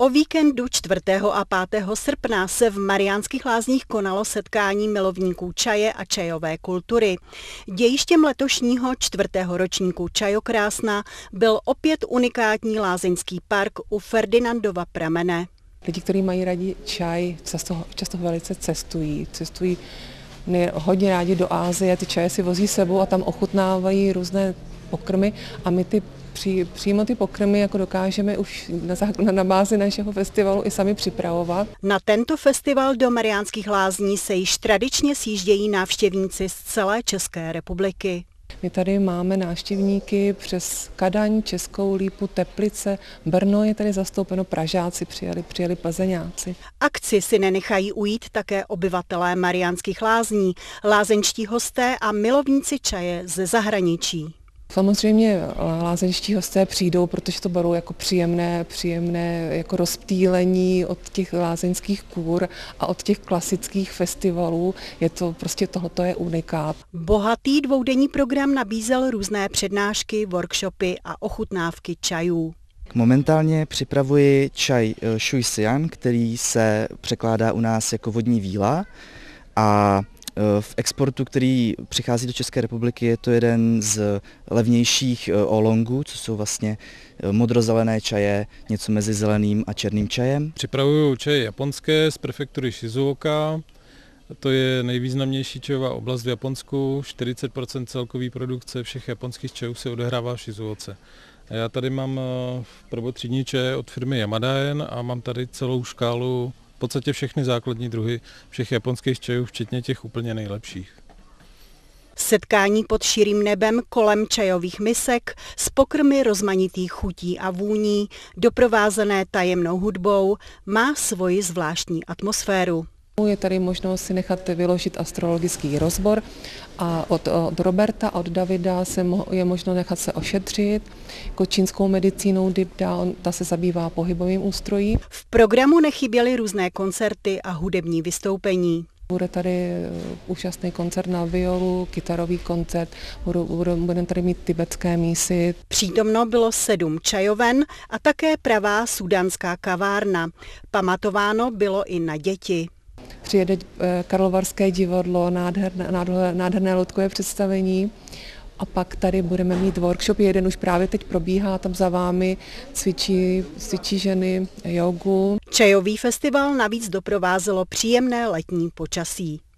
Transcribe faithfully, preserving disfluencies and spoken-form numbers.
O víkendu čtvrtého a pátého srpna se v Mariánských Lázních konalo setkání milovníků čaje a čajové kultury. Dějištěm letošního čtvrtého ročníku Čajokrásna byl opět unikátní lázeňský park u Ferdinandova pramene. Lidi, kteří mají rádi čaj, často, často velice cestují. Cestují hodně rádi do Asie, ty čaje si vozí sebou a tam ochutnávají různé pokrmy a my ty Při, přímo ty pokrmy jako dokážeme už na, na bázi našeho festivalu i sami připravovat. Na tento festival do Mariánských Lázní se již tradičně sjíždějí návštěvníci z celé České republiky. My tady máme návštěvníky přes Kadaň, Českou Lípu, Teplice, Brno je tady zastoupeno, Pražáci přijeli, přijeli Plzeňáci. Akci si nenechají ujít také obyvatelé Mariánských Lázní, lázeňští hosté a milovníci čaje ze zahraničí. Samozřejmě lázeňští hosté přijdou, protože to berou jako příjemné, příjemné jako rozptýlení od těch lázeňských kůr a od těch klasických festivalů. Je to prostě tohoto je unikát. Bohatý dvoudenní program nabízel různé přednášky, workshopy a ochutnávky čajů. Momentálně připravuji čaj Shui Sian, který se překládá u nás jako vodní víla a v exportu, který přichází do České republiky, je to jeden z levnějších oolongů, co jsou vlastně modrozelené čaje, něco mezi zeleným a černým čajem. Připravuju čaje japonské z prefektury Shizuoka. To je nejvýznamnější čajová oblast v Japonsku. čtyřicet procent celkové produkce všech japonských čajů se odehrává v Shizuoce. A já tady mám prvotřídní čaje od firmy Yamadaen a mám tady celou škálu v podstatě všechny základní druhy všech japonských čajů, včetně těch úplně nejlepších. Setkání pod širým nebem kolem čajových misek s pokrmy rozmanitých chutí a vůní, doprovázené tajemnou hudbou, má svoji zvláštní atmosféru. Je tady možnost si nechat vyložit astrologický rozbor a od, od Roberta a od Davida se mo, je možno nechat se ošetřit. Jako čínskou medicínou Dibda, ta se zabývá pohybovým ústrojí. V programu nechyběly různé koncerty a hudební vystoupení. Bude tady úžasný koncert na violu, kytarový koncert, budeme tady mít tibetské mísy. Přítomno bylo sedm čajoven a také pravá súdanská kavárna. Pamatováno bylo i na děti. Přijede Karlovarské divadlo, nádherné, nádherné loďkové představení a pak tady budeme mít workshop, jeden už právě teď probíhá, tam za vámi cvičí, cvičí ženy jogu. Čajový festival navíc doprovázelo příjemné letní počasí.